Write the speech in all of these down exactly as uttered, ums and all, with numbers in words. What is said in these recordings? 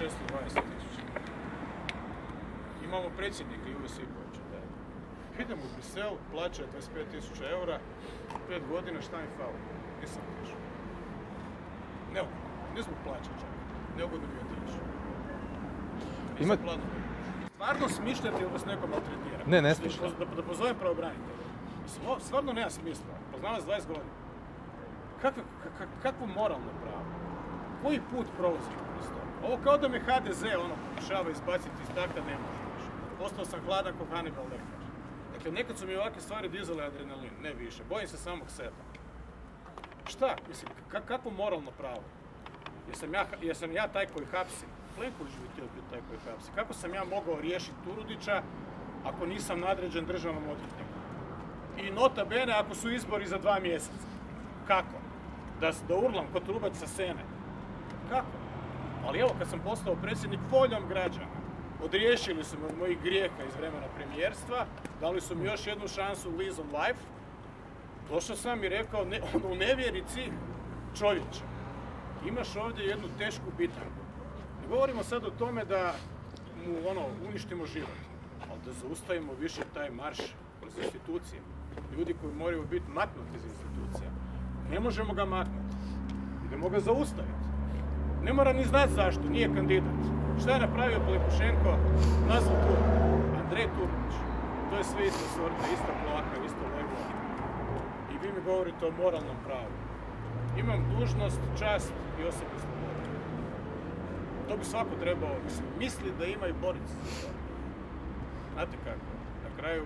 šesto dvadeset tisuća. Imamo predsjednika Ivo Sipovića, da. Idem u Brisel, plaća dvadeset pet tisuća eura, pet godina, šta mi fali? Nisam otišao. Neugodno, ne zbog plaća čak, neugodno mi otišao. Nisam Ima... planovi. Stvarno smišljate ili vas neko maltretira? Ne, ne smišljam. Da, da, da pozovem pravobranitelja. Stvarno nema smisla, poznam vas dvadeset godina. Kakvo, kak, kakvo moralno pravo? Koji put prolazim kroz to? Ovo kao da me ha de ze ono pokušava izbaciti iz takta, ne može više. Postao sam hladan ko Hannibal Lecter. Dakle, nekad su mi ovakve stvari dizale adrenalin, ne više. Bojim se samog sebe. Šta? Mislim, kakvo moralno pravo? Jesam ja, jesam ja taj koji hapsi? Plenković bi htio biti taj koji hapsi. Kako sam ja mogao riješiti Turudića ako nisam nadređen državnom odvjetniku? I nota bene ako su izbori za dva mjeseca. Kako? Da, da urlam kod trubac sa scene. Kako? Ali evo, kad sam postao predsjednik, voljom građana, odriješili su me od mojih grijeha iz vremena premijerstva, dali su mi još jednu šansu lease on life, došao sam i rekao, ne, ono, u nevjerici čovječe, imaš ovdje jednu tešku bitangu. Ne govorimo sad o tome da mu ono, uništimo život, ali da zaustavimo više taj marš kroz institucije. Ljudi koji moraju biti maknuti iz institucija. Ne možemo ga maknuti. Idemo ga zaustaviti. Ne mora ni znati zašto, nije kandidat. Šta je napravio Plekušenko? Nazva Turudić. Andrej Turudić. To je sve ista sorta, ista plaka, isto leglo. I vi mi govorite o moralnom pravu. Imam dužnost, čast i osobnu slobodu. To bi svako trebao, mislim, misli da ima i boriti se za to. Znate kako, na kraju,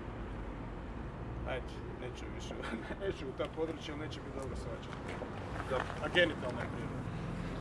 ajde, neću više, neću u ta područja, neće biti dobro svačati. A genitalna je priroda.